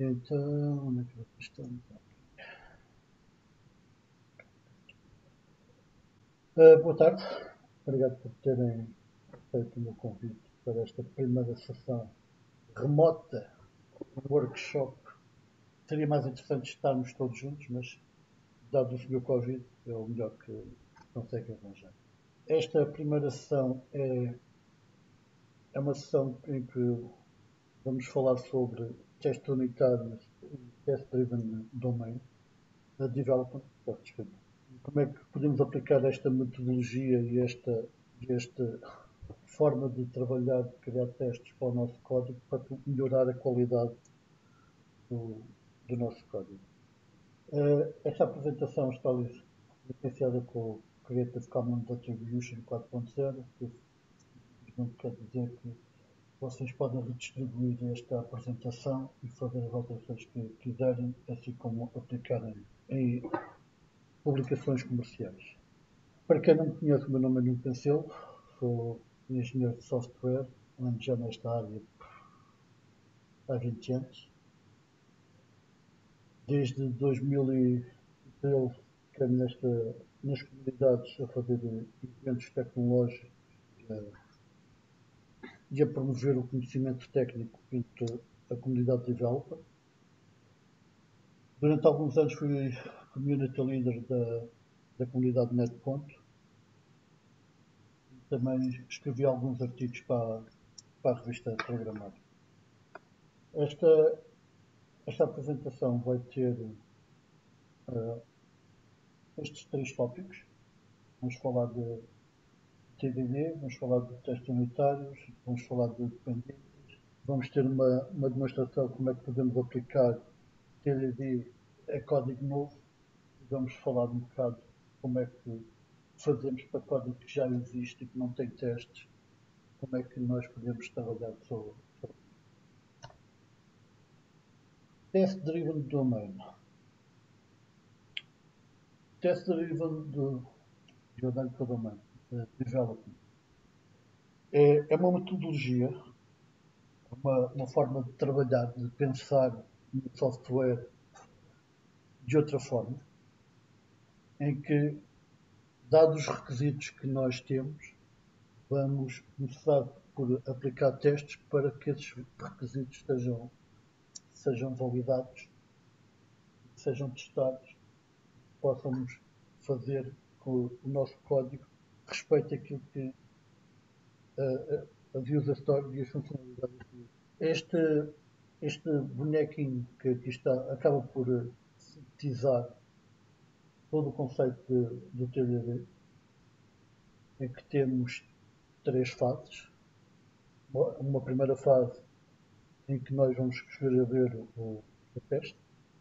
Então, onde é que vocês estão? Boa tarde, obrigado por terem feito o meu convite para esta primeira sessão remota, um workshop. Seria mais interessante estarmos todos juntos, mas dado o Sr. Covid, é o melhor que consegue arranjar. Esta primeira sessão é uma sessão em que vamos falar sobre testes unitários e test-driven domain development. Desculpa. Como é que podemos aplicar esta metodologia e esta forma de trabalhar, de criar testes para o nosso código para melhorar a qualidade do nosso código. Esta apresentação está licenciada com o Creative Commons Attribution 4.0, que não quer dizer que vocês podem redistribuir esta apresentação e fazer as alterações que quiserem, assim como aplicarem em publicações comerciais. Para quem não me conhece, o meu nome é Nuno Cancelo, sou engenheiro de software, ando já nesta área há 20 anos. Desde 2013 que ando nas comunidades a fazer eventos tecnológicos e a promover o conhecimento técnico entre a comunidade developer. Durante alguns anos fui community leader da comunidade NetPonto. Também escrevi alguns artigos para a revista Programática. Esta apresentação vai ter estes três tópicos. Vamos falar de TDD, vamos falar de testes unitários, vamos falar de dependências. Vamos ter uma demonstração de como é que podemos aplicar TDD a código novo e vamos falar um bocado como é que fazemos para código que já existe e que não tem testes, como é que nós podemos trabalhar sobre isso. Test-driven domain. Test-driven domain development é uma metodologia, uma forma de trabalhar, de pensar no software de outra forma, em que, dados os requisitos que nós temos, vamos começar por aplicar testes para que esses requisitos sejam validados, sejam testados, possamos fazer com o nosso código respeito àquilo que a user story e as funcionalidades. Este bonequinho que aqui está acaba por sintetizar todo o conceito do TDD, em que temos três fases. Uma primeira fase em que nós vamos escrever o teste,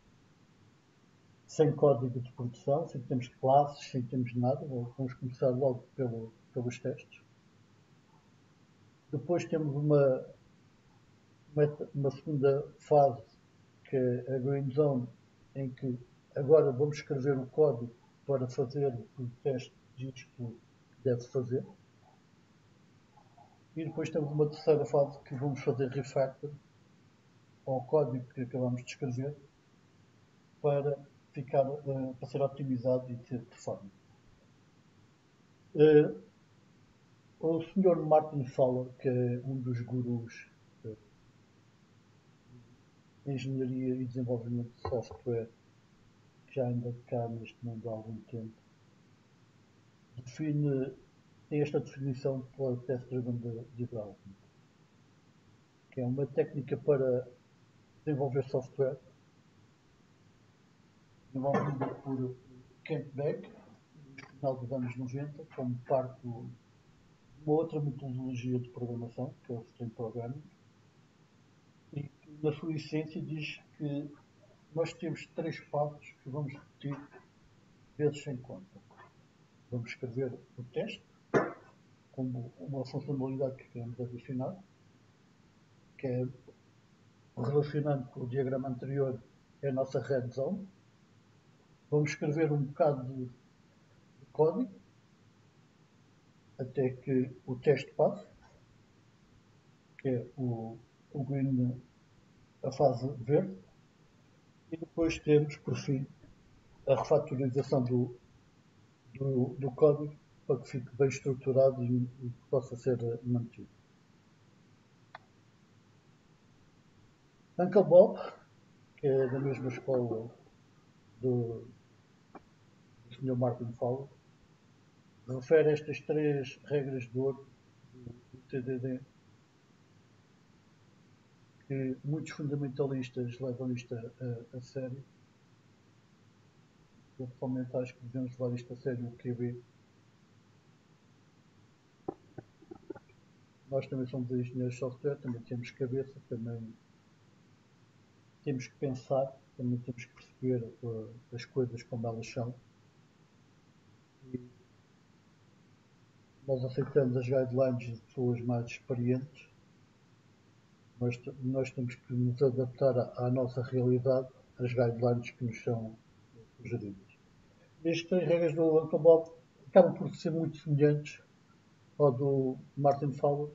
sem código de produção, sem termos classes, sem termos nada. Vamos começar logo pelos testes. Depois temos uma segunda fase, que é a Green Zone, em que agora vamos escrever o código para fazer o que o teste diz que deve fazer. E depois temos uma terceira fase que vamos fazer refactor ao código que acabamos de escrever para ser otimizado e ser performante. O Sr. Martin Fowler, que é um dos gurus de engenharia e desenvolvimento de software, que já anda cá neste mundo há algum tempo, tem esta definição para Test-Driven Development, que é uma técnica para desenvolver software desenvolvida por Kent Beck, no final dos anos 90, como parte de uma outra metodologia de programação, que é o Stream Programming, e que, na sua essência, diz que nós temos três passos que vamos repetir vezes sem conta. Vamos escrever o teste, como uma funcionalidade que queremos adicionar, que é, relacionando com o diagrama anterior, é a nossa red zone. Vamos escrever um bocado de código até que o teste passe, que é a fase verde, E depois temos, por fim, a refactorização do código para que fique bem estruturado e que possa ser mantido. Uncle Bob, que é da mesma escola do Sr. Martin Fowler, refere estas três regras de ouro do TDD que muitos fundamentalistas levam isto a sério. Eu pessoalmente acho que devemos levar isto a sério o QB. Nós também somos engenheiros de software, também temos cabeça, também temos que pensar, também temos que perceber as coisas como elas são. E nós aceitamos as guidelines de pessoas mais experientes. Nós temos que nos adaptar à nossa realidade, às guidelines que nos são sugeridas. Estas três regras do Uncle Bob acabam por ser muito semelhantes ao do Martin Fowler.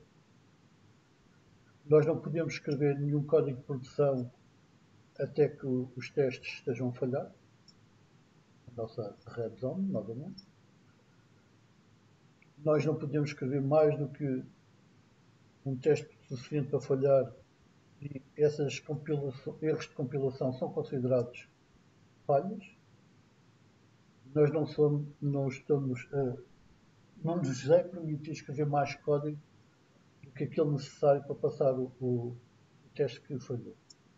Nós não podemos escrever nenhum código de produção até que os testes estejam a falhar. A nossa red zone, novamente. Nós não podemos escrever mais do que um teste suficiente para falhar e esses erros de compilação são considerados falhas. Nós não nos é permitido escrever mais código do que aquele necessário para passar o teste que falhou.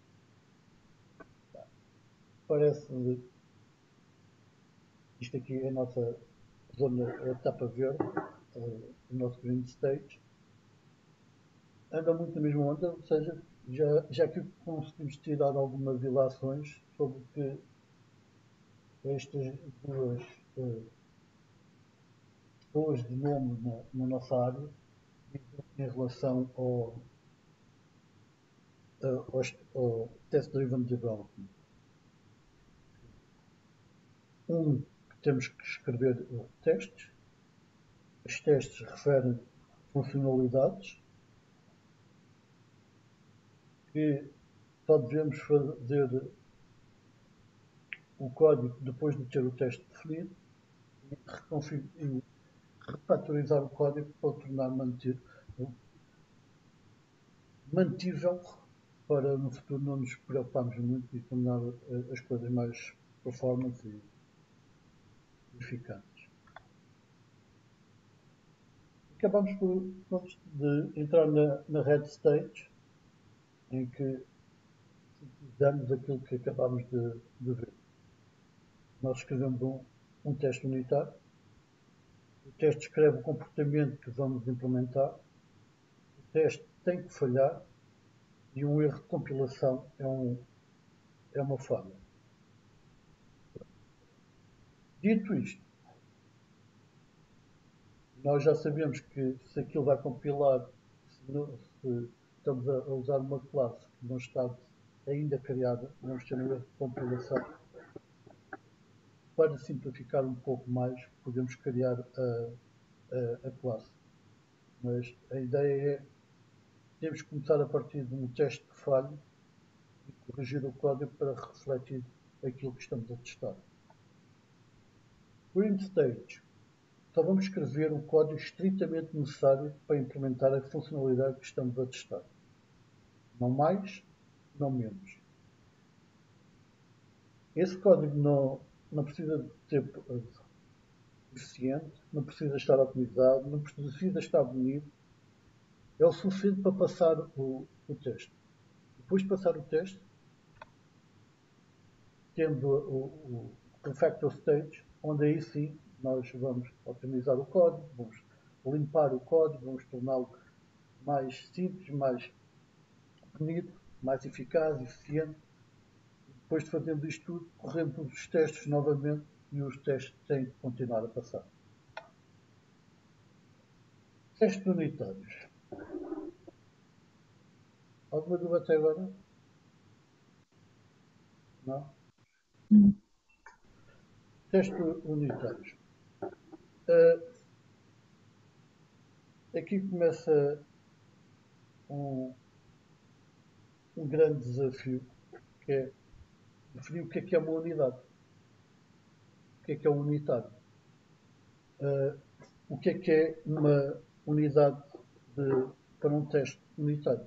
Parece isto aqui é a nossa zona, a etapa verde, o nosso green stage. Anda muito na mesma onda, ou seja, já que conseguimos tirar algumas ilações sobre que estas duas de nome na nossa área em relação ao Test-Driven Development. Que temos que escrever testes. Os testes referem funcionalidades que só devemos fazer o código depois de ter o teste definido e refactorizar o código para o tornar mantível para no futuro não nos preocuparmos muito e tornar as coisas mais performance e eficazes. Acabamos de entrar na red stage, em que damos aquilo que acabamos de ver. Nós escrevemos um teste unitário, o teste descreve o comportamento que vamos implementar, o teste tem que falhar e um erro de compilação é uma falha. Dito isto, nós já sabemos que se aquilo vai compilar, se estamos a usar uma classe que não está ainda criada, vamos ter um erro de compilação. Para simplificar um pouco mais, podemos criar a classe. Mas a ideia é temos que começar a partir de um teste que falhe e corrigir o código para refletir aquilo que estamos a testar. Green Stage. Só vamos escrever o código estritamente necessário para implementar a funcionalidade que estamos a testar. Não mais, não menos. Esse código não precisa de ter eficiente, não precisa estar otimizado, não precisa estar bonito. É o suficiente para passar o teste. Depois de passar o teste, temos o refactor stage, onde aí sim nós vamos otimizar o código, vamos limpar o código, vamos torná-lo mais simples, mais bonito, mais eficaz, eficiente. Depois de fazermos isto tudo, corremos os testes novamente e os testes têm que continuar a passar. Testes unitários. Alguma dúvida até agora? Não? Testes unitários. Aqui começa um grande desafio, que é definir o que é uma unidade, o que é um unitário. O que é uma unidade para um teste unitário?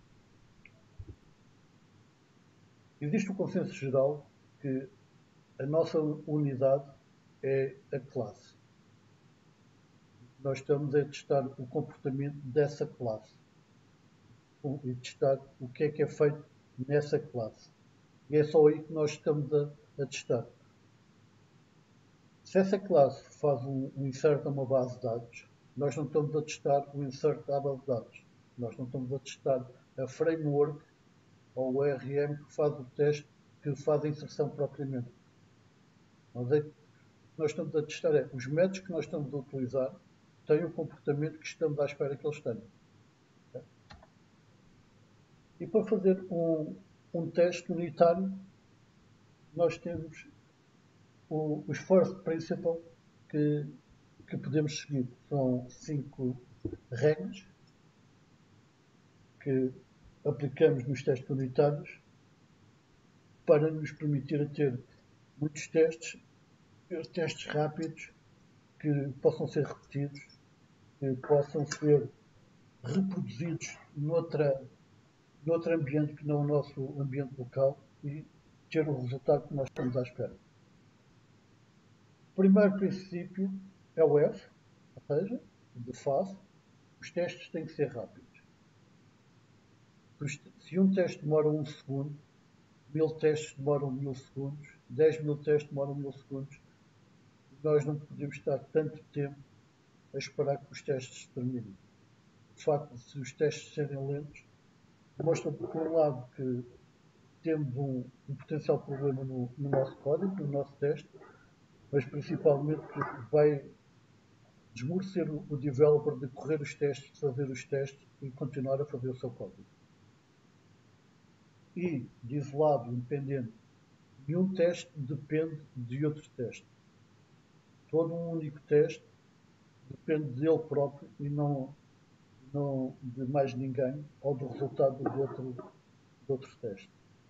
Existe um consenso geral que a nossa unidade é a classe. Nós estamos a testar o comportamento dessa classe e testar o que é feito nessa classe. E é só aí que nós estamos a testar. Se essa classe faz um insert a uma base de dados, nós não estamos a testar o insert à base de dados. Nós não estamos a testar a framework ou o ORM que faz o teste, que faz a inserção propriamente. O que nós estamos a testar é os métodos que nós estamos a utilizar têm o comportamento que estamos à espera que eles tenham. E para fazer um teste unitário, nós temos os first principles que podemos seguir. São 5 regras que aplicamos nos testes unitários para nos permitir ter muitos testes rápidos que possam ser repetidos, que possam ser reproduzidos noutro ambiente que não o nosso ambiente local e ter o resultado que nós estamos à espera. O primeiro princípio é o F, ou seja, de fase. Os testes têm que ser rápidos. Se um teste demora 1 segundo, 1000 testes demoram 1000 segundos, 10.000 testes demoram 1000 segundos, e nós não podemos estar tanto tempo a esperar que os testes terminem. O facto de os testes serem lentos mostra, por um lado, que temos um potencial problema no nosso código, no nosso teste, mas principalmente que vai desmorecer o developer de correr os testes, de fazer os testes e continuar a fazer o seu código. E, de isolado, independente, nenhum teste depende de outro teste. Todo um único teste depende dele próprio e não de mais ninguém ou do resultado de outro teste.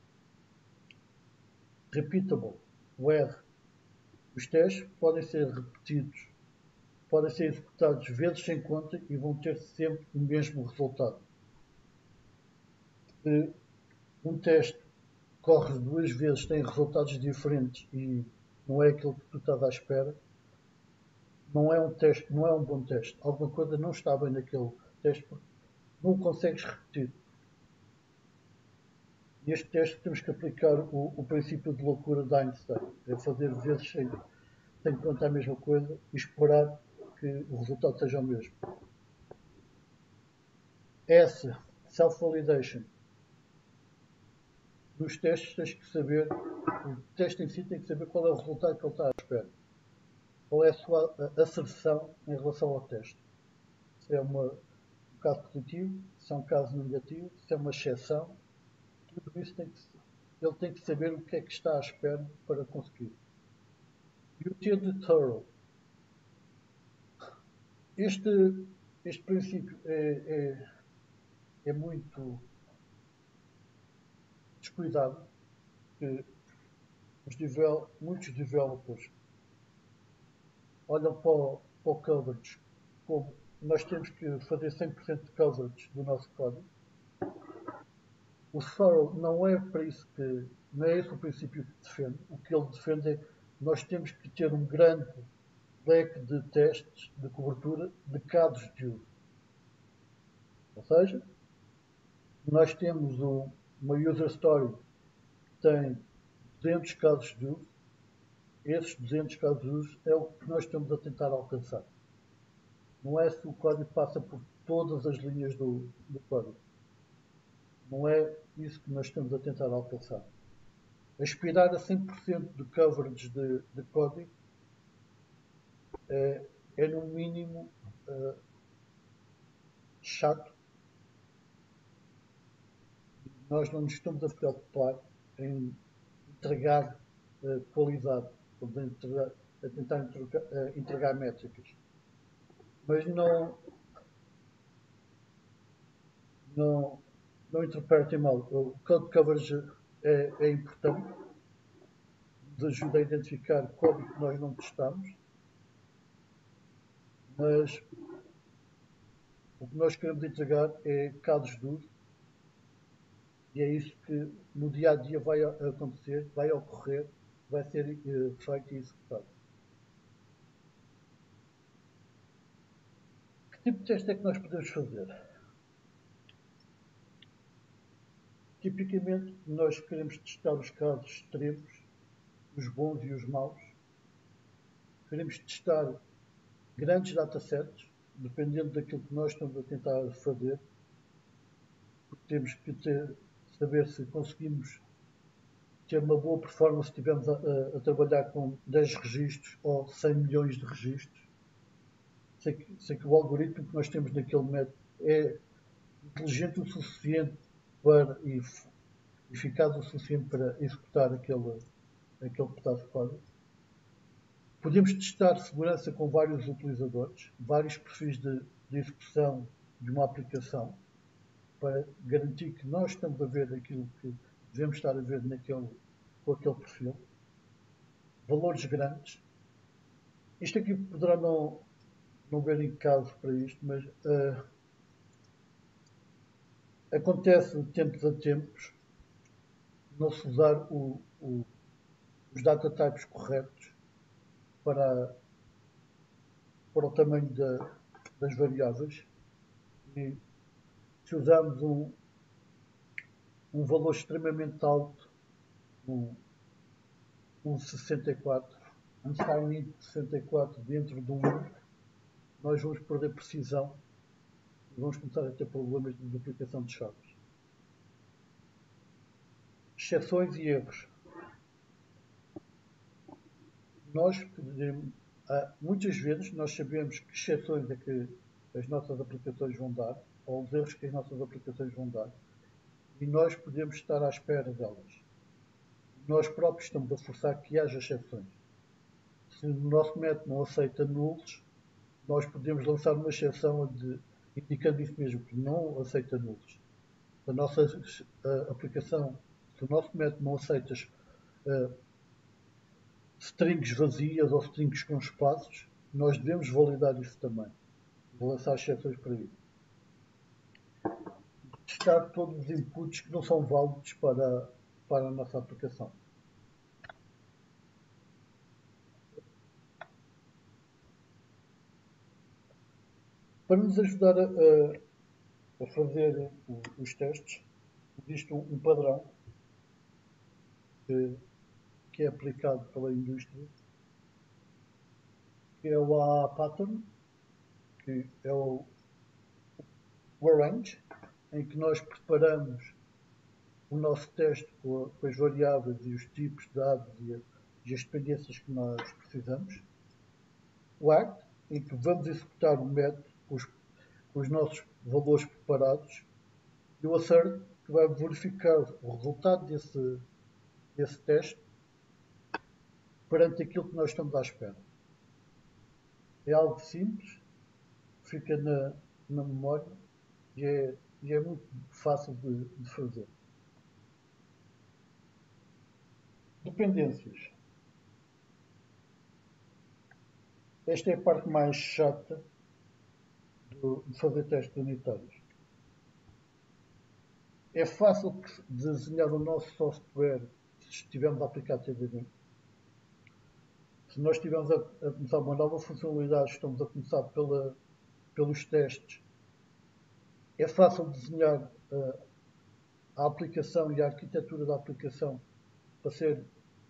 Repeatable. O R. Os testes podem ser repetidos, podem ser executados vezes sem conta e vão ter sempre o mesmo resultado. Se um teste corre 2 vezes, tem resultados diferentes e não é aquilo que tu estás à espera, não é um teste, não é um bom teste. Alguma coisa não está bem naquele teste porque não o consegues repetir. Neste teste temos que aplicar o princípio de loucura de Einstein. É fazer vezes sem contar a mesma coisa e esperar que o resultado seja o mesmo. S. Self-validation. Nos testes tens que saber, o teste em si tem que saber qual é o resultado que ele está à espera. Qual é a sua asserção em relação ao teste. Se é um caso positivo, se é um caso negativo, se é uma exceção, tudo isso ele tem que saber o que é que está à espera para conseguir. E o T de thorough. Este princípio é muito descuidado, que muitos developers olham para o coverage como nós temos que fazer 100% de coverage do nosso código. O thorough não é para isso não é esse o princípio que defende. O que ele defende é que nós temos que ter um grande leque de testes de cobertura de casos de uso. Ou seja, nós temos uma user story que tem 200 casos de uso. Esses 200 casos de uso é o que nós estamos a tentar alcançar. Não é se o código passa por todas as linhas do código. Não é isso que nós estamos a tentar alcançar. Aspirar a 100% de coverage de código é no mínimo chato. Nós não nos estamos a preocupar em entregar qualidade, a tentar entregar métricas. Mas não interpretem mal. O code coverage é importante, nos ajuda a identificar código que nós não testamos, mas o que nós queremos entregar é casos de uso e é isso que no dia a dia vai acontecer, vai ocorrer, vai ser feito e executado. Que tipo de teste é que nós podemos fazer? Tipicamente, nós queremos testar os casos extremos, os bons e os maus. Queremos testar grandes datasets, dependendo daquilo que nós estamos a tentar fazer, porque temos que saber se conseguimos ter uma boa performance se estivermos a trabalhar com 10 registros ou 100 milhões de registros. Sei que o algoritmo que nós temos naquele método é inteligente o suficiente e eficaz o suficiente para executar aquele pedaço de código. Podemos testar segurança com vários utilizadores, vários perfis de execução de uma aplicação, para garantir que nós estamos a ver aquilo que devemos estar a ver com aquele perfil. Valores grandes. Isto aqui poderá não verem caso para isto, mas acontece de tempos a tempos não se usar os data types corretos para o tamanho das variáveis. E se usarmos um valor extremamente alto, um 64, um unsigned 64 dentro de 1, nós vamos perder precisão e vamos começar a ter problemas de duplicação de chaves. Exceções e erros. Muitas vezes nós sabemos que exceções é que as nossas aplicações vão dar, ou os erros que as nossas aplicações vão dar, e nós podemos estar à espera delas. Nós próprios estamos a forçar que haja exceções. Se o nosso método não aceita nulos, nós podemos lançar uma exceção indicando isso mesmo, que não aceita nulos. A nossa aplicação, se o nosso método não aceita strings vazias ou strings com espaços, nós devemos validar isso também. Vou lançar exceções para isso. Testar todos os inputs que não são válidos para a nossa aplicação. Para nos ajudar a fazer os testes, existe um padrão que é aplicado pela indústria, que é o AA Pattern, que é o arrange, em que nós preparamos o nosso teste com as variáveis e os tipos de dados e as dependências que nós precisamos. O ACT, em que vamos executar o método com os nossos valores preparados. E o assert, que vai verificar o resultado desse teste perante aquilo que nós estamos à espera. É algo simples, fica na memória e é muito fácil de fazer. Dependências. Esta é a parte mais chata de fazer testes unitários. É fácil desenhar o nosso software se estivermos a aplicar TDD. Se nós estivermos a começar uma nova funcionalidade, estamos a começar pelos testes, é fácil desenhar a aplicação e a arquitetura da aplicação para ser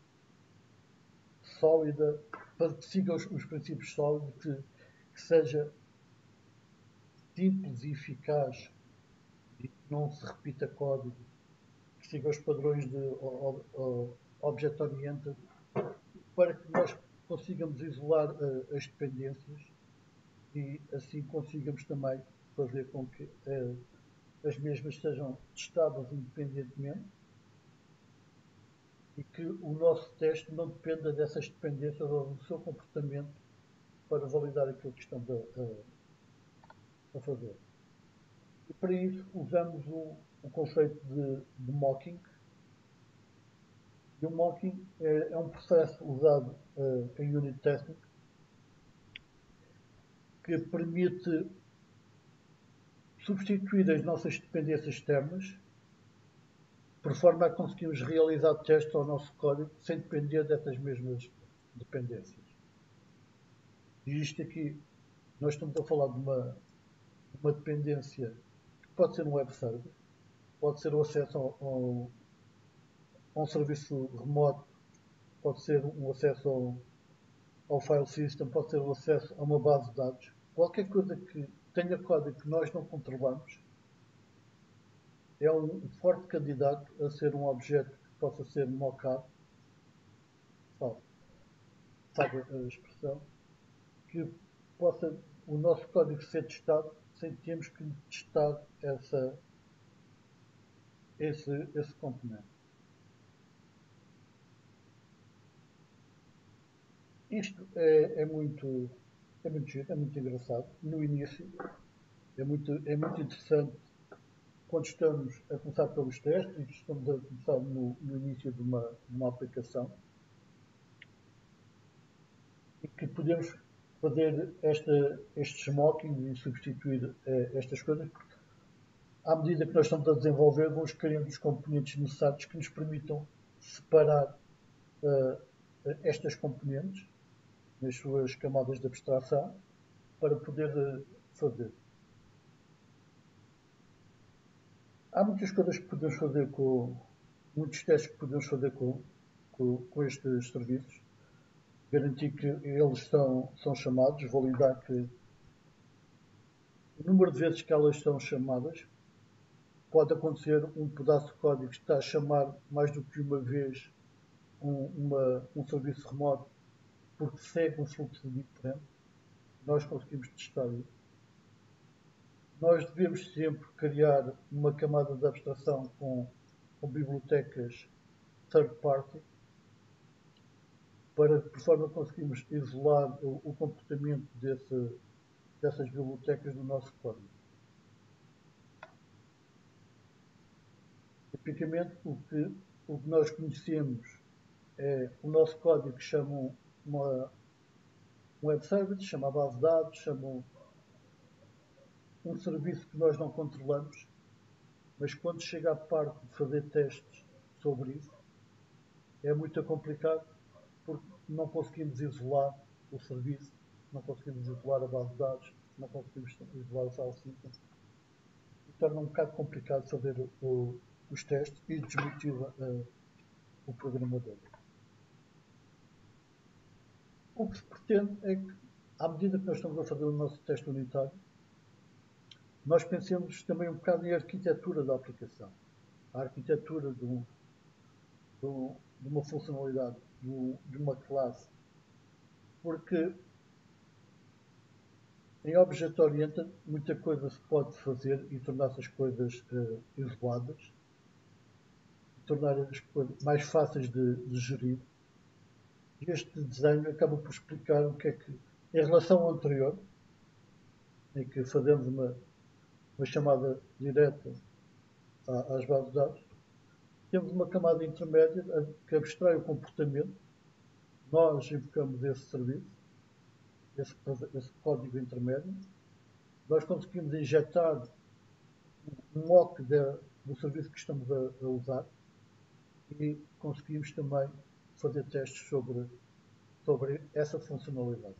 sólida, para que siga os princípios sólidos, que seja simples e eficaz e que não se repita código, que siga os padrões de Object-Oriented, para que nós consigamos isolar as dependências e assim consigamos também fazer com que as mesmas sejam testadas independentemente e que o nosso teste não dependa dessas dependências ou do seu comportamento para validar aquilo que estamos a fazer. E para isso usamos o conceito de mocking. E o mocking é um processo usado em unit testing que permite substituir as nossas dependências externas por forma a conseguirmos realizar testes ao nosso código sem depender dessas mesmas dependências. E isto aqui, nós estamos a falar de uma dependência que pode ser um web service, pode ser o acesso a um serviço remoto, pode ser um acesso ao file system, pode ser o acesso a uma base de dados. Qualquer coisa que tenha código que nós não controlamos é um forte candidato a ser um objeto que possa ser mockado, sabe a expressão, que possa o nosso código ser testado sem termos que testar esse componente. Isto é muito giro, é muito engraçado. No início é muito interessante quando estamos a começar pelos testes e estamos a começar no início de uma aplicação e que podemos fazer estes mockings e substituir estas coisas, porque à medida que nós estamos a desenvolver, vamos criando os componentes necessários que nos permitam separar estas componentes nas suas camadas de abstração para poder fazer. Há muitas coisas que podemos fazer muitos testes que podemos fazer com estes serviços. Garantir que eles são chamados, validar que o número de vezes que elas são chamadas. Pode acontecer um pedaço de código que está a chamar mais do que uma vez um serviço remoto porque segue um fluxo diferente. Nós conseguimos testar isso. Nós devemos sempre criar uma camada de abstração com bibliotecas third party para, por forma a conseguirmos isolar o comportamento dessas bibliotecas do nosso código. Tipicamente, o que nós conhecemos é o nosso código que chama um web service, chama a base de dados, chama um serviço que nós não controlamos, mas quando chega à parte de fazer testes sobre isso, é muito complicado porque não conseguimos isolar o serviço, não conseguimos isolar a base de dados, não conseguimos isolar o file system. E torna um bocado complicado fazer os testes e desmotiva o programador. O que se pretende é que, à medida que nós estamos a fazer o nosso teste unitário, nós pensemos também um bocado em arquitetura da aplicação. A arquitetura de uma funcionalidade, de uma classe. Porque em Object Oriented muita coisa se pode fazer e tornar essas coisas isoladas, tornar as coisas mais fáceis de gerir. E este desenho acaba por explicar o que é que, em relação ao anterior, em que fazemos uma chamada direta às bases de dados, temos uma camada intermédia que abstrai o comportamento. Nós invocamos esse serviço, esse código intermédio. Nós conseguimos injetar um mock do serviço que estamos a usar e conseguimos também fazer testes sobre essa funcionalidade.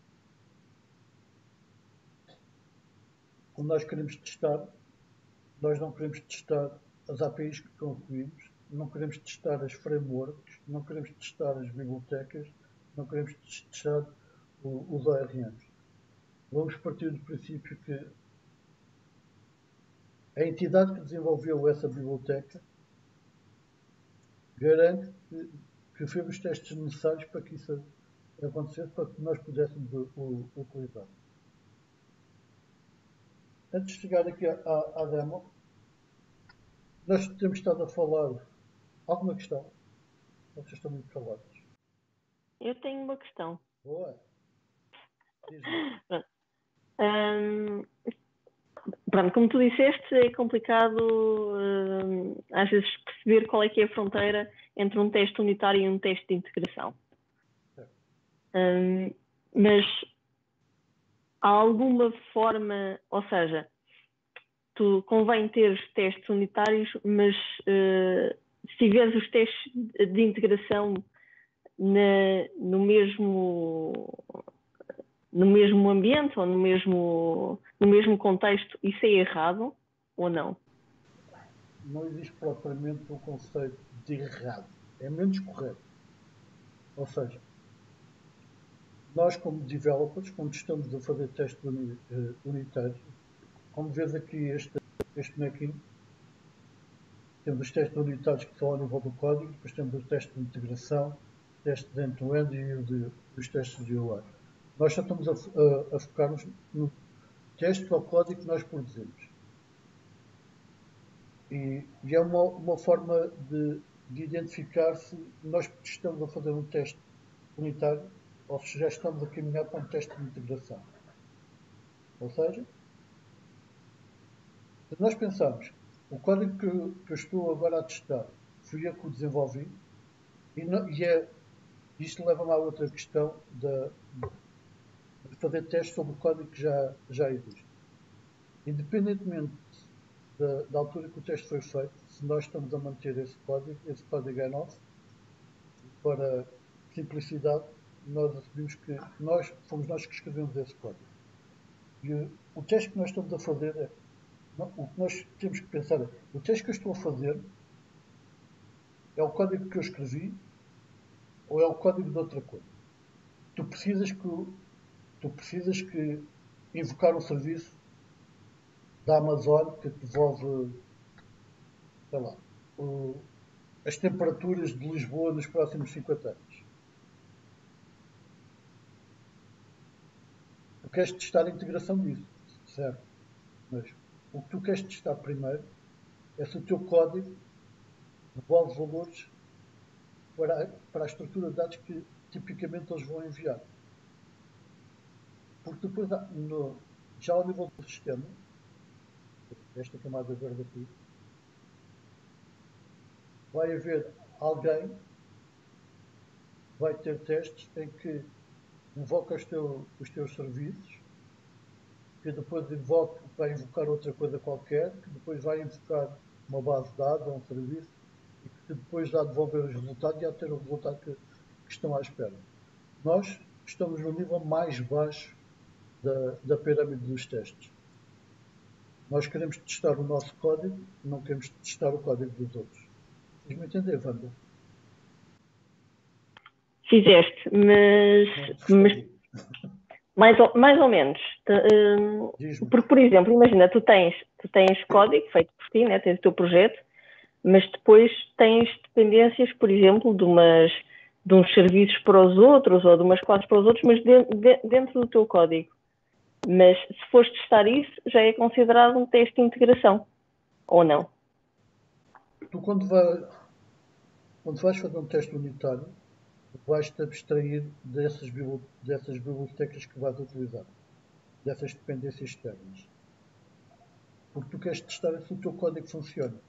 Quando nós queremos testar, nós não queremos testar as APIs que concluímos, não queremos testar as frameworks, não queremos testar as bibliotecas, não queremos testar os ORMs. Vamos partir do princípio que a entidade que desenvolveu essa biblioteca garante que fez os testes necessários para que isso acontecesse, para que nós pudéssemos utilizar. Antes de chegar aqui à demo, nós temos estado a falar alguma questão? Vocês estão muito calados. Eu tenho uma questão. Boa. Diz-me. Pronto, como tu disseste, é complicado às vezes perceber qual é que é a fronteira entre um teste unitário e um teste de integração. Certo. Mas há alguma forma, ou seja, tu convém ter os testes unitários, mas se tiveres os testes de integração no mesmo ambiente ou no mesmo contexto, isso é errado ou não? Não existe propriamente um conceito de errado. É menos correto. Ou seja, nós como developers, quando estamos a fazer testes unitários, como vês aqui este bonequinho, temos os testes unitários que são ao nível do código, depois temos os testes de integração, testes de end-to-end e os testes de UI. Nós só estamos a focar-nos no teste ao código que nós produzimos. E é uma forma de identificar se nós estamos a fazer um teste unitário ou se já estamos a caminhar para um teste de integração. Ou seja, se nós pensarmos, o código que eu estou agora a testar fui eu que o desenvolvi, isto leva-me à outra questão de fazer testes sobre o código que já existe. Independentemente da altura que o teste foi feito, se nós estamos a manter esse código é nosso. Para simplicidade, nós assumimos que fomos nós que escrevemos esse código. E o teste que nós estamos a fazer o que nós temos que pensar é, o teste que eu estou a fazer é o código que eu escrevi ou é o código de outra coisa? Tu precisas que invocar um serviço da Amazon que te devolve, sei lá, as temperaturas de Lisboa nos próximos 50 anos. Tu queres testar a integração disso, certo? Mas o que tu queres testar primeiro é se o teu código devolve valores para a estrutura de dados que tipicamente eles vão enviar. Porque depois, já ao nível do sistema, esta camada verde aqui, vai haver alguém que vai ter testes em que invoca os teus serviços, que depois vai invocar outra coisa qualquer, que depois vai invocar uma base de dados ou um serviço, e que depois já devolver os resultados e já ter o resultado que estão à espera. Nós estamos no nível mais baixo da pirâmide dos testes. Nós queremos testar o nosso código, não queremos testar o código dos outros. Fiz-me entender, Wanda? Fizeste, mas mais ou menos. Porque, por exemplo, imagina, tu tens código feito por ti, né? Tens o teu projeto, mas depois tens dependências, por exemplo, de uns serviços para os outros ou de umas classes para os outros, mas dentro do teu código. Mas se fores testar isso, já é considerado um teste de integração, ou não? Tu quando vais fazer um teste unitário, vais-te abstrair dessas bibliotecas que vais utilizar, dessas dependências externas. Porque tu queres testar se o teu código funciona.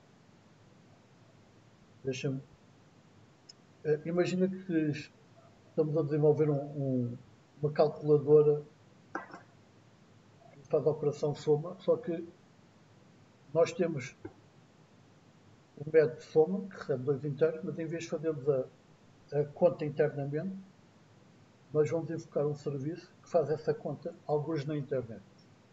Deixa-me. Imagina que estamos a desenvolver uma calculadora que faz a operação soma, só que nós temos um método de soma que recebe 2 inteiros, mas em vez de fazermos a conta internamente, nós vamos invocar um serviço que faz essa conta, alguns na internet.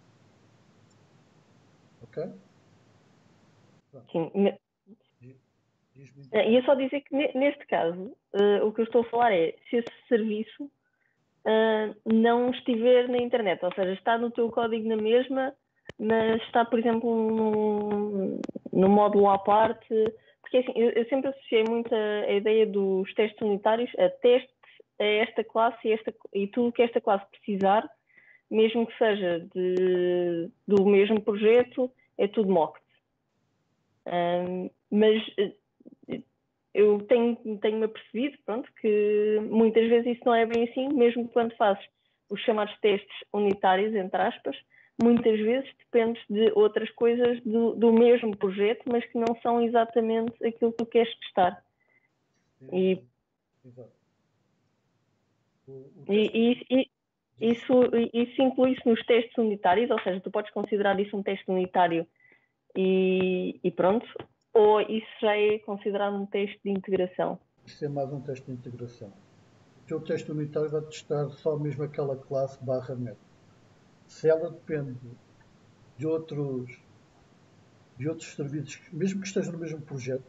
Ok? Pronto. Sim. Diz-me. Ia só dizer que neste caso, o que eu estou a falar é se esse serviço não estiver na internet, ou seja, está no teu código na mesma, mas está, por exemplo, no módulo à parte, porque assim, eu sempre associei muito a ideia dos testes unitários a testes a esta classe e tudo que esta classe precisar, mesmo que seja do mesmo projeto, é tudo mocked. Mas eu tenho-me apercebido, pronto, que muitas vezes isso não é bem assim, mesmo quando fazes os chamados testes unitários, entre aspas, muitas vezes dependes de outras coisas do mesmo projeto, mas que não são exatamente aquilo que tu queres testar. E, Exato. O teste... isso inclui-se nos testes unitários, ou seja, tu podes considerar isso um teste unitário e pronto, ou isso já é considerado um teste de integração? Isso é mais um teste de integração. O teu teste unitário vai testar só mesmo aquela classe barra método. Se ela depende de outros, de outros serviços, mesmo que esteja no mesmo projeto,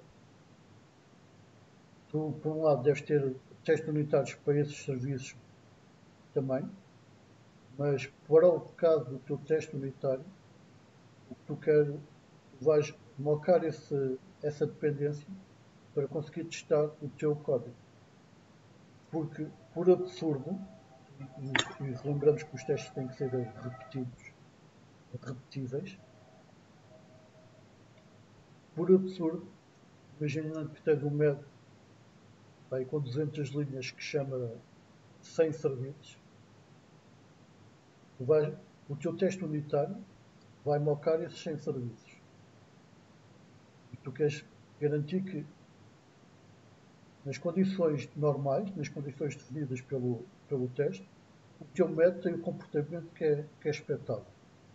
tu, por um lado, deves ter testes unitários para esses serviços também, mas para o caso do teu teste unitário, o que tu queres, tu vais mocar essa dependência para conseguir testar o teu código. Porque, por absurdo, e lembramos que os testes têm que ser repetidos, repetíveis, por absurdo, imaginando que tens um método bem, com 200 linhas que chama 100 serviços, o teu teste unitário vai mocar esses 100 serviços. E tu queres garantir que, nas condições normais, nas condições definidas pelo teste, o teu método tem o comportamento que é expectável.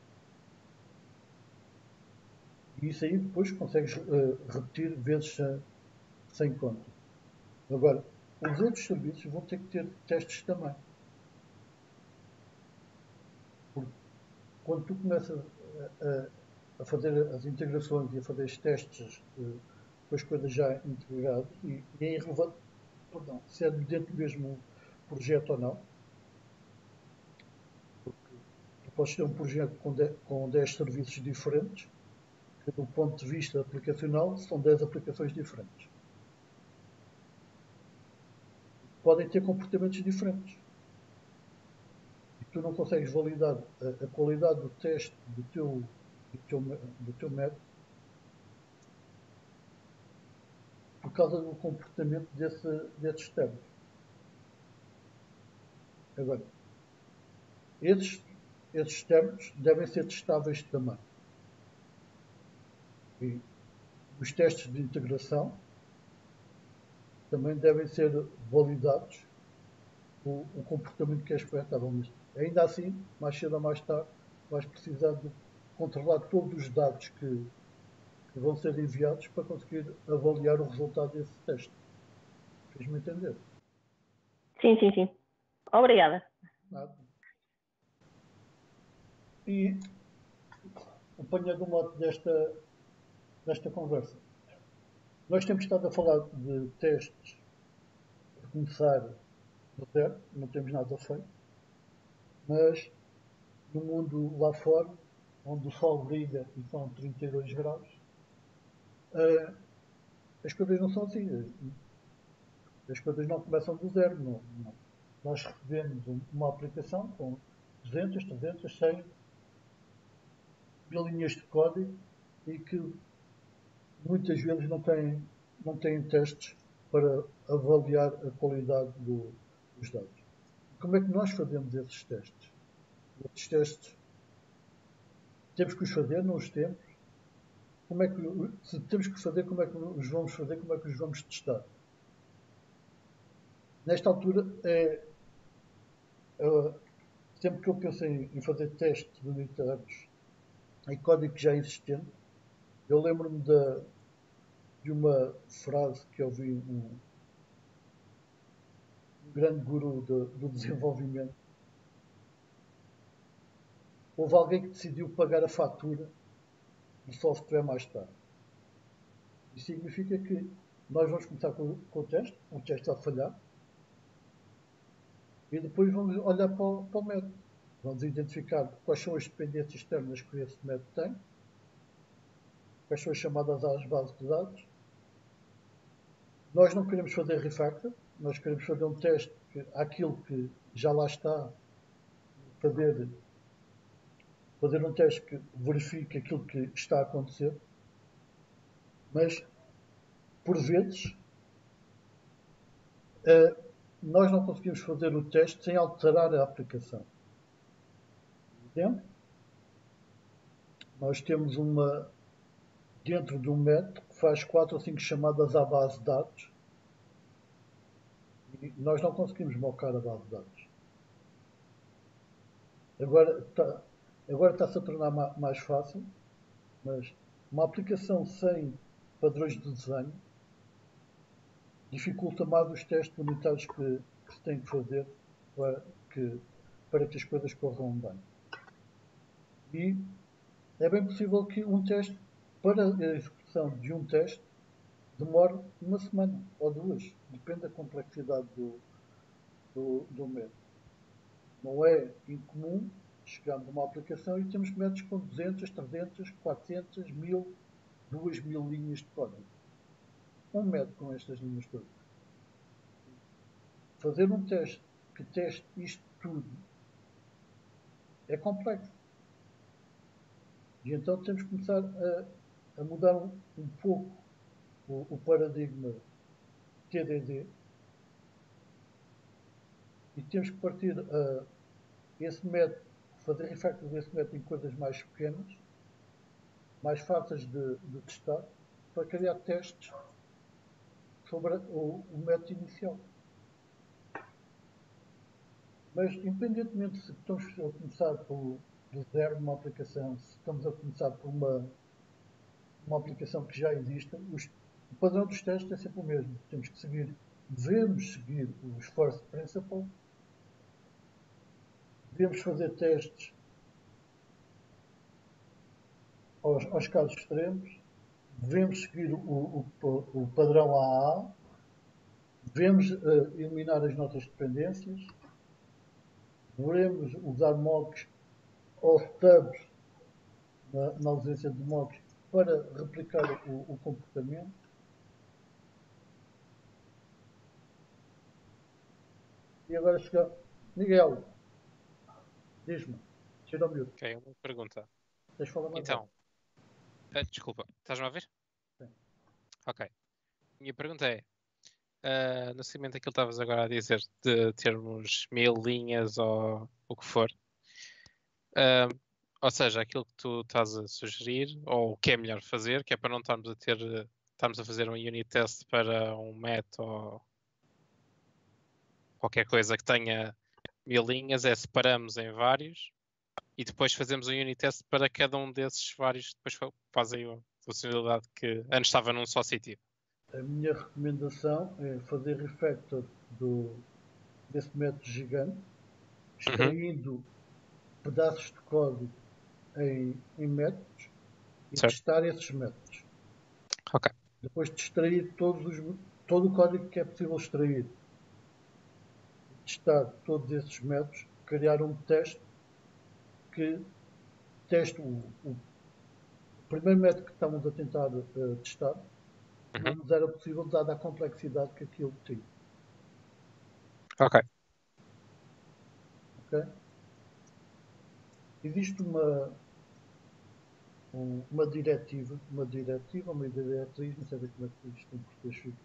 E isso aí depois consegues repetir vezes sem conta. Agora, os outros serviços vão ter que ter testes também. Porque quando tu começas a fazer as integrações e a fazer os testes com as coisas já integradas, e é irrelevante, perdão, se é dentro do mesmo projeto ou não, porque tu podes ter um projeto com 10 serviços diferentes, que do ponto de vista aplicacional são 10 aplicações diferentes. Podem ter comportamentos diferentes. E tu não consegues validar a qualidade do teste do teu método por causa do comportamento desses termos. Agora, esses termos devem ser testáveis também. E os testes de integração também devem ser validados o comportamento que é expectável. Mas ainda assim, mais cedo ou mais tarde, vais precisar de controlar todos os dados que vão ser enviados para conseguir avaliar o resultado desse teste. Fez-me entender? Sim, sim, sim. Obrigada. Nada. E apanhando o mote desta conversa, nós temos estado a falar de testes de começar do zero, não temos nada feito, mas no mundo lá fora, onde o sol brilha e são 32 graus, eh, as coisas não são assim. As coisas não começam do zero. Não, não. Nós recebemos uma aplicação com 200, 300, 100 mil linhas de código e que muitas vezes não têm testes para avaliar a qualidade dos dados. E como é que nós fazemos esses testes? Esses testes temos que os fazer, não os temos. Como é que, se temos que fazer, como é que os vamos fazer, como é que os vamos testar? Nesta altura, é, sempre que eu penso em fazer testes unitários em código já existente, eu lembro-me de uma frase que eu vi um grande guru do desenvolvimento. Houve alguém que decidiu pagar a fatura do software mais tarde. Isso significa que nós vamos começar com o teste a falhar, e depois vamos olhar para o método. Vamos identificar quais são as dependências externas que esse método tem, quais são as chamadas às bases de dados. Nós não queremos fazer refactor, nós queremos fazer um teste àquilo que já lá está, fazer, fazer um teste que verifique aquilo que está a acontecer, mas por vezes nós não conseguimos fazer o teste sem alterar a aplicação. Por exemplo, nós temos dentro de um método que faz 4 ou 5 chamadas à base de dados E nós não conseguimos mocar a base de dados. Agora está-se a tornar mais fácil, mas uma aplicação sem padrões de desenho dificulta mais os testes unitários que se tem que fazer para que, para que as coisas corram bem. E é bem possível que um teste, para a execução de um teste, demore uma semana ou duas, depende da complexidade do método. Não é incomum chegarmos a uma aplicação e temos métodos com 200, 300, 400, 1000, 2000 linhas de código. Um método com estas linhas todas. Fazer um teste que teste isto tudo é complexo. E então temos que começar a mudar um pouco o paradigma TDD e temos que partir esse método, fazer refactor desse método em coisas mais pequenas, mais fáceis de testar, para criar testes sobre o método inicial. Mas, independentemente se estamos a começar do zero numa aplicação, se estamos a começar por uma aplicação que já existe, o padrão dos testes é sempre o mesmo. Devemos seguir os first principles, devemos fazer testes aos casos extremos, devemos seguir o padrão AA, devemos eliminar as nossas dependências, devemos usar mocks ou stubs na ausência de mocks para replicar o comportamento. E agora chega. Miguel, diz-me, tira o miúdo. Ok, uma pergunta. Tens de falar mais Então, alto. desculpa, estás-me a ouvir? Sim. Ok. Minha pergunta é, no seguimento daquilo que estavas agora a dizer, de termos 1000 linhas ou o que for, ah, ou seja, aquilo que tu estás a sugerir, ou o que é melhor fazer, que é para não estarmos a fazer um unit test para um met ou qualquer coisa que tenha 1000 linhas, é separamos em vários e depois fazemos um unit test para cada um desses vários, depois fazem a funcionalidade que antes estava num só sítio. A minha recomendação é fazer refactor desse método gigante, Uhum, extraindo pedaços de código em métodos e certo? testar esses métodos. Ok, Depois de extrair todo o código que é possível extrair, testar todos esses métodos, criar um teste que teste o primeiro método que estamos a tentar testar, não uhum, nos era possível dada a complexidade que aquilo tinha. ok, Okay? Existe uma diretriz, uma diretriz, não sei bem como é que isto em português fica,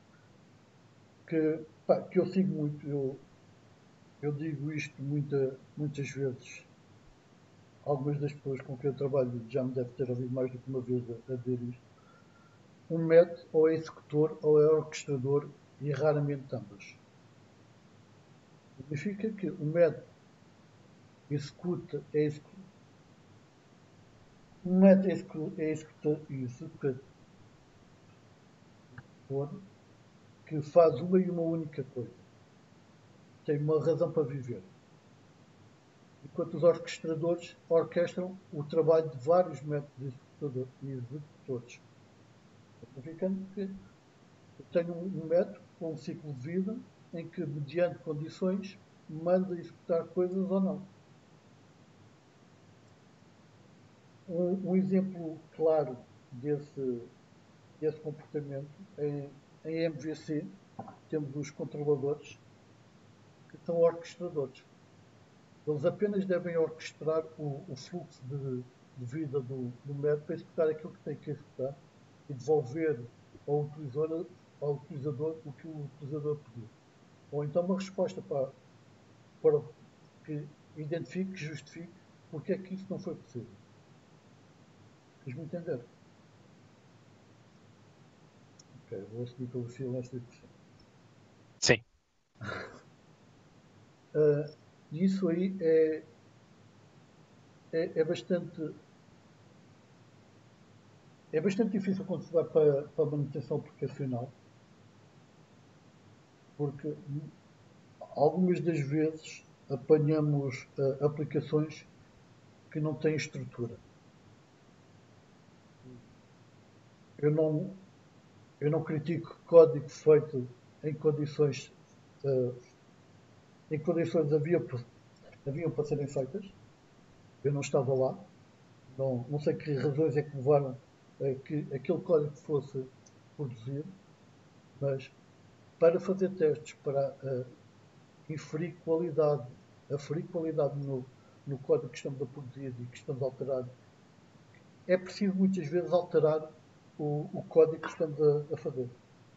que eu sigo muito, eu digo isto muitas vezes. Algumas das pessoas com quem eu trabalho já me devem ter ouvido mais do que uma vez a dizer isto. Um método ou é executor ou é orquestrador e raramente ambas. Significa que o método executa, é executor, um método é executor que faz uma e uma única coisa. Tem uma razão para viver. Enquanto os orquestradores orquestram o trabalho de vários métodos executores. Significando que eu tenho um método com um ciclo de vida em que, mediante condições, manda executar coisas ou não. Um exemplo claro desse comportamento é em MVC temos os controladores que são orquestradores. Eles apenas devem orquestrar o fluxo de vida do método para executar aquilo que tem que executar e devolver ao utilizador o que o utilizador pediu. Ou então uma resposta para que identifique, justifique porque é que isso não foi possível. Fiz-me entender? Ok, vou seguir pelo fio nesta discussão. sim. Isso aí é bastante difícil quando se vai para a manutenção aplicacional, porque algumas das vezes apanhamos aplicações que não têm estrutura. Eu não, eu não critico código feito em condições, eh, haviam para serem feitas. Eu não estava lá. Não sei que razões é que levaram a que aquele código fosse produzido, mas para fazer testes, para inferir qualidade, aferir qualidade no código que estamos a produzir e que estamos a alterar, é preciso muitas vezes alterar o código que estamos a fazer.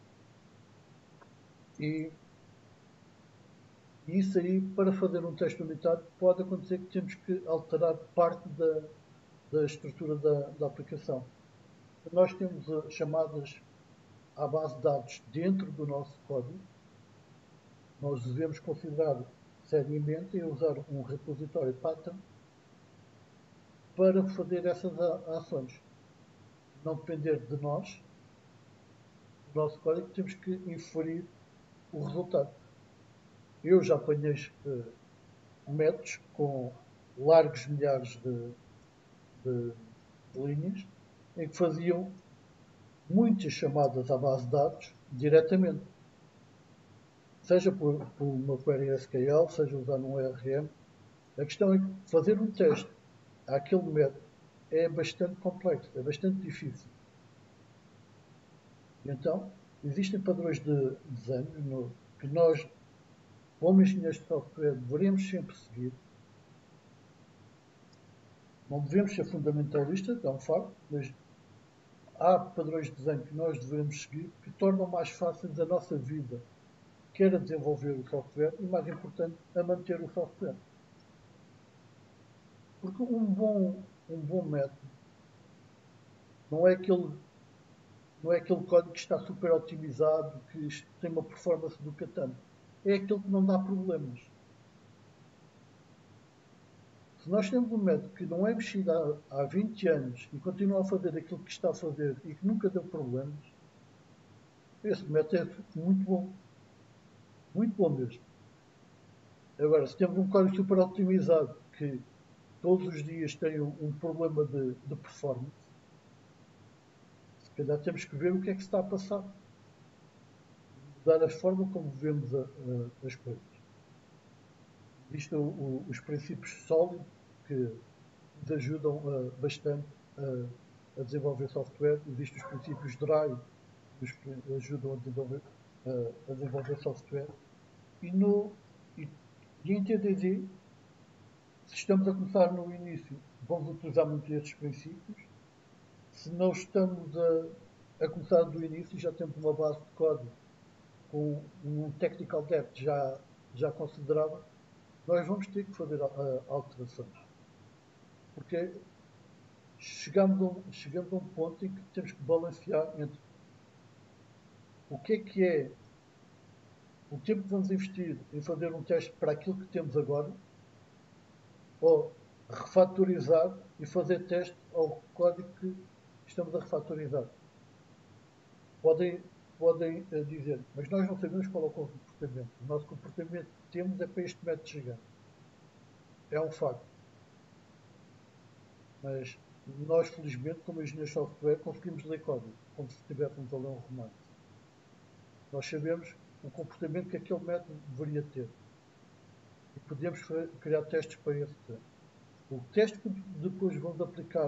E isso aí, para fazer um teste unitário, pode acontecer que temos que alterar parte da estrutura da aplicação. Nós temos chamadas à base de dados dentro do nosso código. Nós devemos considerar seriamente e usar um repositório pattern para fazer essas ações. Não depender de nós, do nosso código, temos que inferir o resultado. Eu já apanhei métodos com largos milhares de, de linhas em que faziam muitas chamadas à base de dados diretamente. Seja por uma query SQL, seja usando um ORM. A questão é que fazer um teste àquele método é bastante complexo, é bastante difícil. Então, existem padrões de desenho que nós, como engenheiros de software, deveríamos sempre seguir. Não devemos ser fundamentalistas, é um facto, mas há padrões de desenho que nós devemos seguir que tornam mais fáceis a nossa vida, quer a desenvolver o software e, mais importante, a manter o software. Porque um bom método não é aquele, não é aquele código que está super otimizado, que tem uma performance do catano. É aquele que não dá problemas. Se nós temos um método que não é mexido há 20 anos e continua a fazer aquilo que está a fazer e que nunca deu problemas, esse método é muito bom. Muito bom mesmo. Agora, se temos um código super otimizado que todos os dias tem um problema de performance, se calhar temos que ver o que é que se está a passar. Mudar a forma como vemos as coisas. Existem os princípios sólidos que nos ajudam bastante a desenvolver software. Existem os princípios DRY que nos ajudam a desenvolver software. E, no, e, e em TDD, se estamos a começar no início, vamos utilizar muito estes princípios. Se não estamos a começar do início, já temos uma base de código com um technical debt já considerável, nós vamos ter que fazer alterações. Porque chegamos a um ponto em que temos que balancear entre o que é o tempo que vamos investir em fazer um teste para aquilo que temos agora, ou refatorizar e fazer teste ao código que estamos a refatorizar. Podem, podem dizer, mas nós não sabemos qual é o comportamento. O nosso comportamento que temos é para este método chegar. É um facto. Mas nós, felizmente, como engenheiros de software, conseguimos ler código, como se estivéssemos a ler um romance. Nós sabemos o comportamento que aquele método deveria ter. E podemos criar testes para esse ter. O teste que depois vamos aplicar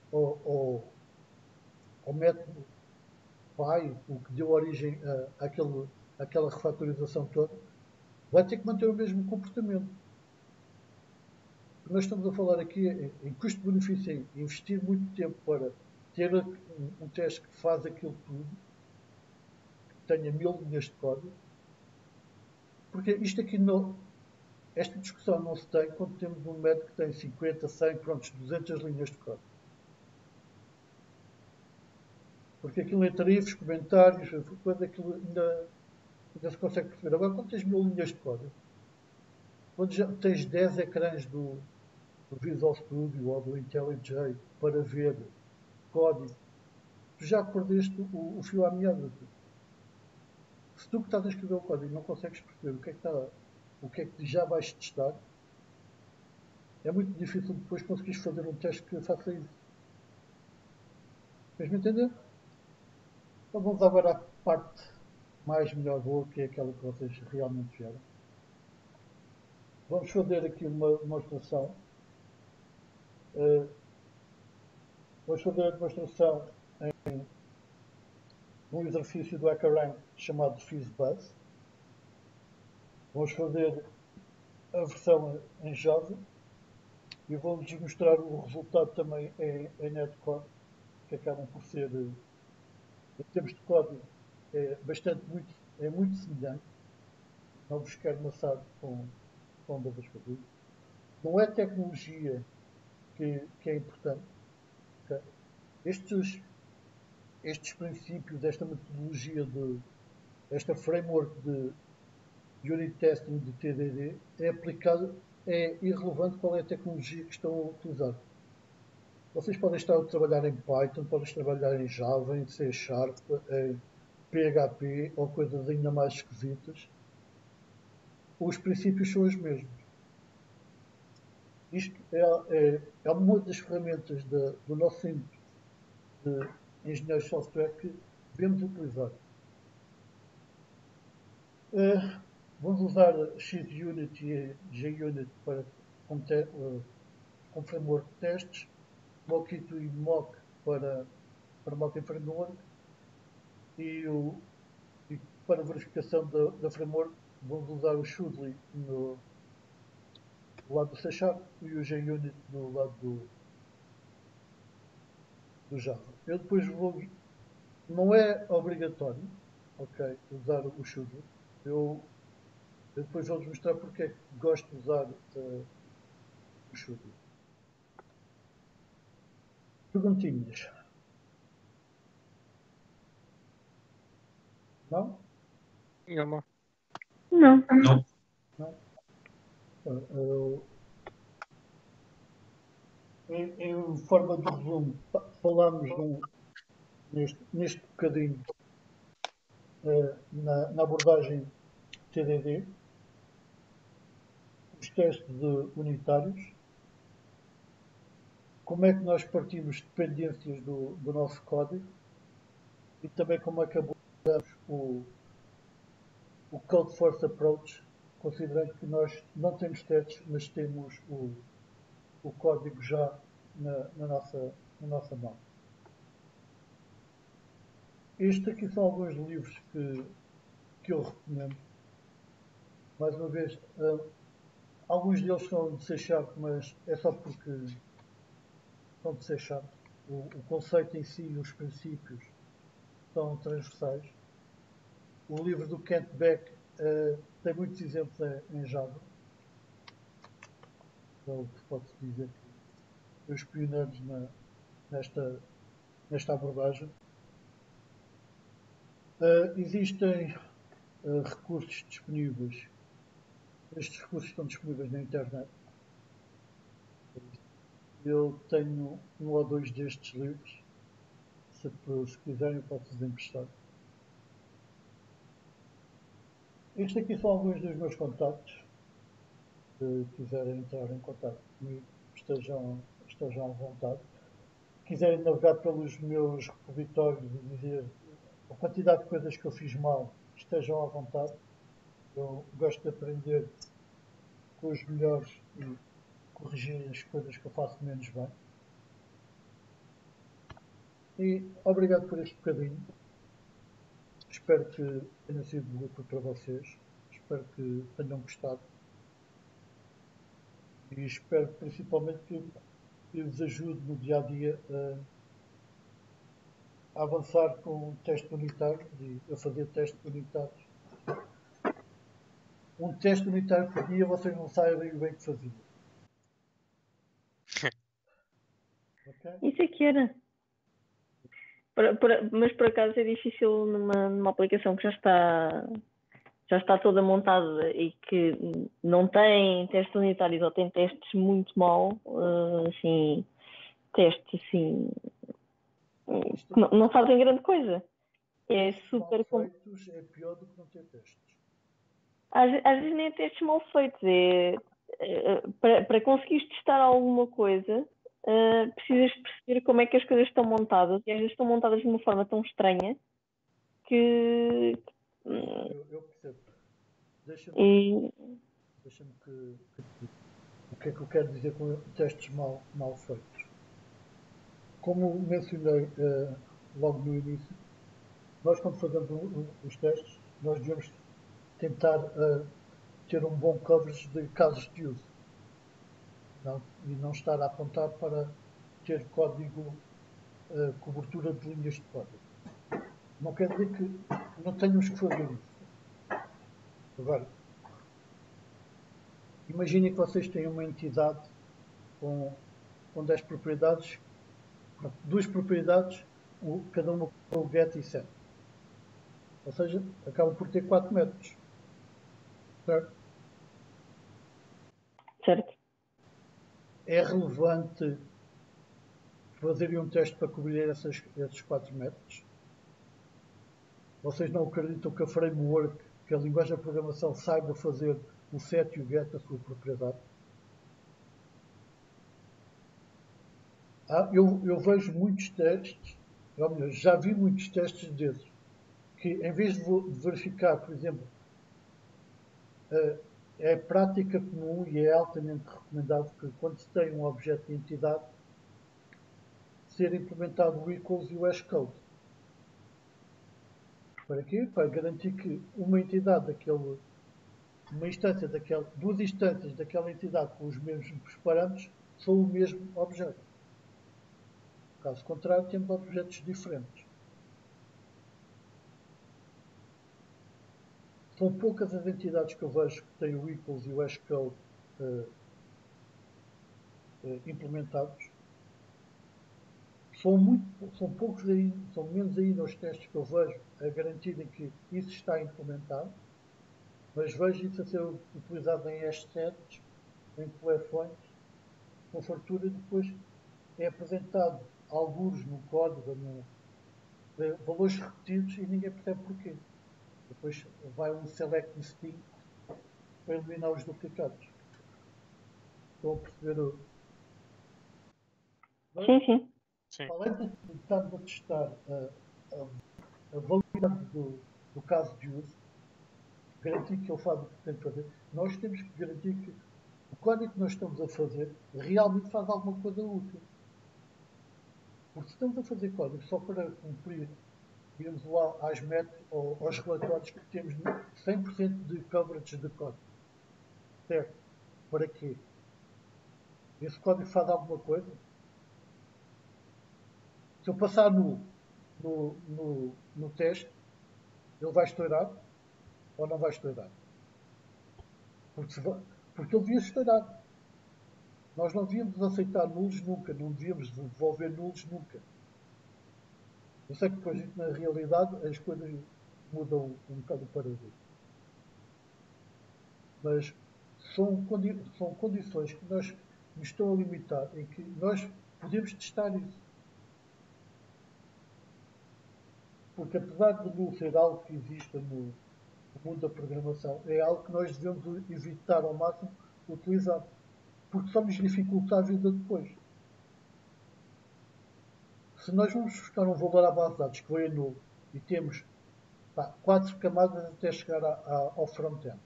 ao método pai, o que deu origem àquela refatorização toda, vai ter que manter o mesmo comportamento. Nós estamos a falar aqui em custo-benefício, em investir muito tempo para ter um teste que faz aquilo tudo, que tenha 1000 linhas de código, porque isto aqui não, esta discussão não se tem quando temos um método que tem 50, 100, pronto, 200 linhas de código. Porque aquilo é tarifas, comentários, depois aquilo ainda Ainda se consegue perceber. Agora, quando tens 1000 linhas de código, quando já tens 10 ecrãs do Visual Studio ou do IntelliJ para ver código, tu já perdeste o fio à meada. Se tu que estás a escrever o código não consegues perceber o que é que já vais testar, é muito difícil depois conseguires fazer um teste que faça isso. Queres-me entender? Então vamos agora à parte mais melhor boa, que é aquela que vocês realmente vieram. Vamos fazer aqui uma demonstração. Vamos fazer a demonstração de um exercício do HackerRank chamado FizzBuzz. Vamos fazer a versão em Java e vou-vos mostrar o resultado também em Netcore, que acabam por ser, em termos de código, é muito semelhante. Não vos quero maçar com ambas as coisas. Não é tecnologia que é importante. Okay? Estes princípios, esta metodologia, esta framework de unit testing de TDD é aplicada, é irrelevante qual é a tecnologia que estão a utilizar. Vocês podem estar a trabalhar em Python, podem trabalhar em Java, em C Sharp, em PHP ou coisas ainda mais esquisitas. Os princípios são os mesmos. Isto é uma das ferramentas do nosso centro de engenheiros de software que devemos utilizar. Vamos usar XUnit e JUnit como framework de testes, Mockito e Mock para Mocking Framework e, e para verificação da framework vamos usar o Shudley no lado do C Sharp e o JUnit no lado do Java. Eu depois não é obrigatório, ok, usar o Shudley. Eu depois vou-vos mostrar porque é que gosto de usar o Shudley. Perguntinhas? Não? Nenhuma. Não. Não. Não? Em forma de resumo, falámos neste bocadinho na abordagem TDD, os testes unitários, como é que nós partimos de dependências do nosso código e também como é que abordamos o Code First Approach, considerando que nós não temos testes, mas temos o código já na nossa mão. Estes aqui são alguns livros que eu recomendo. Mais uma vez, alguns deles são de C Sharp, mas é só porque são de C Sharp. O conceito em si e os princípios são transversais. O livro do Kent Beck tem muitos exemplos em Java. Então, pode-se dizer que os pioneiros nesta abordagem. Existem recursos disponíveis. Estes recursos estão disponíveis na internet. Eu tenho um ou dois destes livros. Se quiserem, eu posso-vos emprestar. Estes aqui são alguns dos meus contactos. Se quiserem entrar em contato comigo, estejam à vontade. Se quiserem navegar pelos meus repositórios e dizer a quantidade de coisas que eu fiz mal, estejam à vontade. Eu gosto de aprender com os melhores e corrigir as coisas que eu faço menos bem. E obrigado por este bocadinho. Espero que tenha sido de lucro para vocês. Espero que tenham gostado. E espero principalmente que vos ajude no dia a dia a avançar com testes unitários e a fazer testes unitários. Um teste unitário por dia vocês não sabem bem o que fazer. Okay? Isso é que era. Mas por acaso é difícil numa aplicação que já está já está toda montada e que não tem testes unitários ou tem testes muito mal, assim, testes assim, que não fazem grande coisa. É Testes mal super. feitos é pior do que não ter testes. Às vezes nem é testes mal feitos. Para conseguires testar alguma coisa, precisas perceber como é que as coisas estão montadas. E às vezes estão montadas de uma forma tão estranha que. Eu percebo. E, Deixa-me que o que é que eu quero dizer com testes mal feitos. Como mencionei logo no início, nós quando fazemos os testes, nós devemos tentar ter um bom coverage de casos de uso e não estar a apontar para ter código, cobertura de linhas de código. Não quer dizer que não tenhamos que fazer isso. Agora, imaginem que vocês têm uma entidade com 10 propriedades, duas propriedades, cada uma com o get e set. Ou seja, acaba por ter 4 métodos. Certo? certo. É relevante fazerem um teste para cobrir esses 4 métodos? Vocês não acreditam que a framework, que a linguagem de programação saiba fazer o set e o get da sua propriedade? Eu vejo muitos testes, ou melhor, já vi muitos testes desses, que em vez de verificar, por exemplo, é prática comum e é altamente recomendado que quando se tem um objeto de entidade, ser implementado o equals e o hashcode. Para quê? Para garantir que uma entidade duas instâncias daquela entidade com os mesmos parâmetros são o mesmo objeto. Caso contrário, temos objetos diferentes. São poucas as entidades que eu vejo que têm o equals e o hashcode implementados. São poucos são menos ainda os testes que eu vejo a garantirem que isso está implementado, mas vejo isso a ser utilizado em hashsets, em coleções, com fartura, e depois é apresentado alguns no código, valores repetidos e ninguém percebe porquê. Depois vai um select distinct para eliminar os duplicados. Estão a perceber Sim, sim. além de estarmos a testar a validade do caso de uso, garantir que ele faz o que tem que fazer, nós temos que garantir que o código que nós estamos a fazer realmente faz alguma coisa útil. Porque se estamos a fazer código só para cumprir, digamos lá, às metas ou aos relatórios que temos 100% de coverage de código. Certo? Para quê? Esse código faz alguma coisa? Se eu passar no teste, ele vai estourar ou não vai estourar? Porque, porque ele devia estourar. Nós não devíamos aceitar nulos nunca, não devíamos devolver nulos nunca. Eu sei que depois, na realidade, as coisas mudam um bocado o paradigma. Mas são condições que nos estão a limitar, em que nós podemos testar isso. Porque apesar de não ser algo que exista no mundo da programação, é algo que nós devemos evitar ao máximo utilizar. Porque só nos dificulta a vida depois. Se nós vamos buscar um valor à base de dados que veio nulo e temos 4 camadas até chegar ao front-end,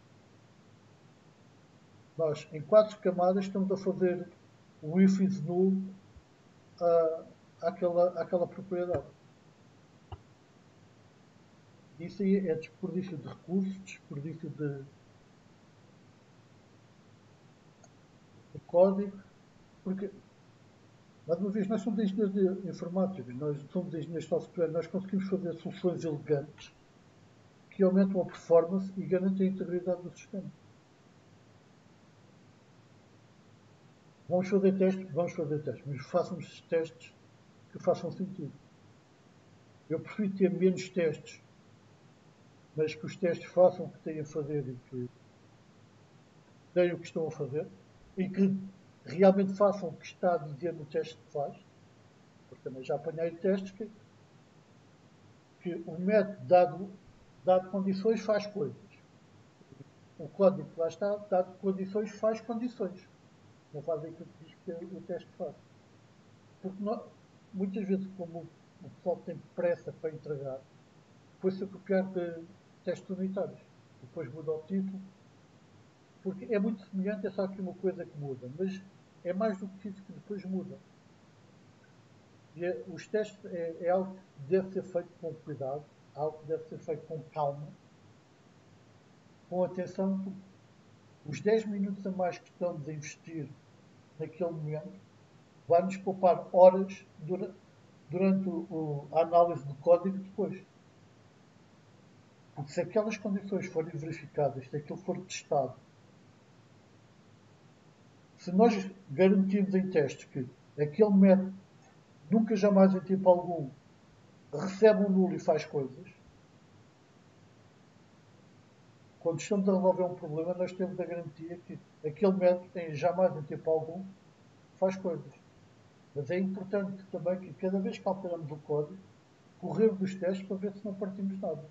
nós em 4 camadas estamos a fazer o if is null àquela propriedade. Isso aí é desperdício de recursos, desperdício de código, porque, mais uma vez, nós somos engenheiros informáticos, nós somos engenheiros de software, nós conseguimos fazer soluções elegantes que aumentam a performance e garantem a integridade do sistema. Vamos fazer testes, mas façamos testes que façam sentido. Eu prefiro ter menos testes mas que os testes façam o que têm a fazer e que deem o que estão a fazer e que realmente façam o que está a dizer no teste que faz, porque também já apanhei testes que o método dado condições faz coisas. O código que lá está, dado condições, faz condições. Não faz aquilo que diz que o teste faz. Porque muitas vezes, como o pessoal tem pressa para entregar, foi-se a copiar de testes unitários. Depois muda o título, porque é muito semelhante, é só aqui uma coisa que muda, mas é mais do que isso que depois muda. E os testes é algo que deve ser feito com cuidado, algo que deve ser feito com calma, com atenção, porque os 10 minutos a mais que estamos a investir naquele momento vai-nos poupar horas durante a análise do código depois. Porque se aquelas condições forem verificadas, se aquilo for testado, se nós garantirmos em testes que aquele método nunca jamais em tempo algum recebe um nulo e faz coisas, quando estamos a resolver um problema, nós temos a garantia que aquele método em jamais em tempo algum faz coisas. Mas é importante também que cada vez que alteramos o código, corrermos os testes para ver se não partimos nada.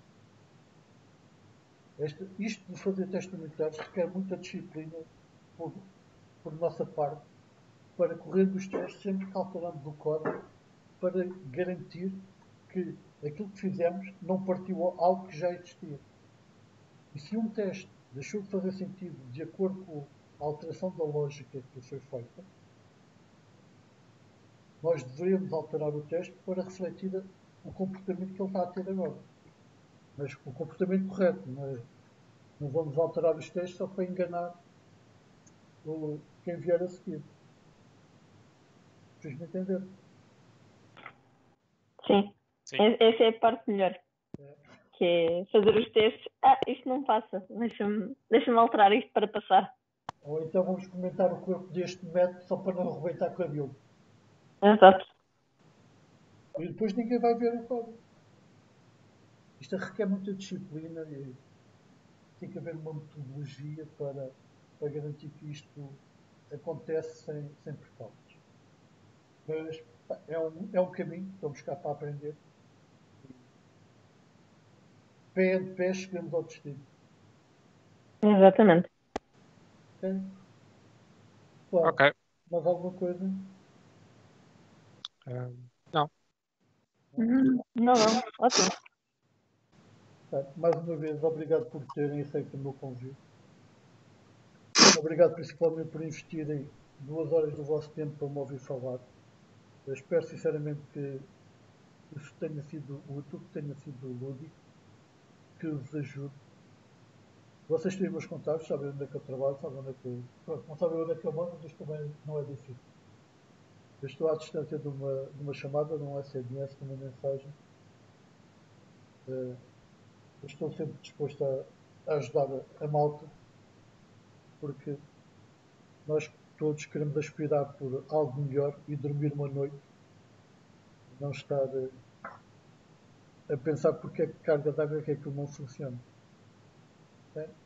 Isto de fazer testes unitários requer muita disciplina por, por nossa parte para corrermos os testes sempre que alteramos o código para garantir que aquilo que fizemos não partiu algo que já existia. E se um teste deixou de fazer sentido de acordo com a alteração da lógica que foi feita, nós deveríamos alterar o teste para refletir o comportamento que ele está a ter agora. Mas o comportamento correto. Não vamos alterar os testes só para enganar quem vier a seguir. Fiz-me entender? Sim. Sim. Essa é a parte melhor. Que é fazer os testes. Isto não passa. Deixa-me alterar isto para passar. Ou então vamos comentar o corpo deste método só para não arrebentar cabelo. Exato. E depois ninguém vai ver o código. Isto requer muita disciplina e tem que haver uma metodologia para garantir que isto acontece sem percalços. Mas é um caminho, estamos cá para aprender. E pé ante pé chegamos ao destino. Exatamente. Ok? Claro. Ok. Mais alguma coisa? Não. Não, ótimo. Mais uma vez, obrigado por terem aceito o meu convite. Obrigado principalmente por investirem 2 horas do vosso tempo para me ouvir falar. Eu espero sinceramente que isso tenha sido útil, que tenha sido lúdico, que vos ajude. Vocês têm meus contatos, sabem onde é que eu trabalho, sabem onde é que eu. Pronto, não sabem onde é que eu moro, mas isto também não é difícil. Eu estou à distância de uma chamada, de um SMS, de uma mensagem. Eu estou sempre disposto a ajudar a malta, porque nós todos queremos aspirar por algo melhor e dormir uma noite e não estar a pensar porque é que carga d'água é que aquilo não funciona. Ok?